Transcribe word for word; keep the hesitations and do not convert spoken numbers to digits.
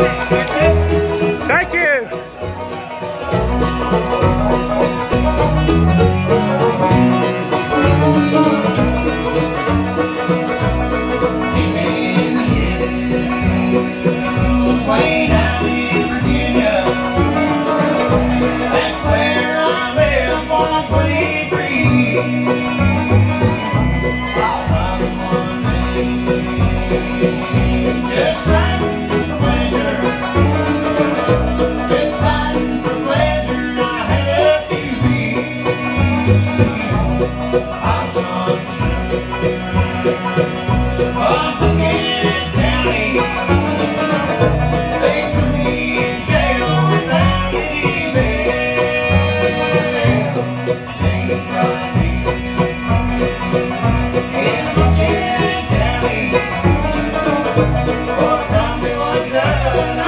Thank you. Way down in Virginia, that's where I live on twenty-three. I'll ride one day, just riding for pleasure, just riding for pleasure. I had to be. I saw up against county. They put me in jail without any bail. They tried me in Buchanan County for a time it was done.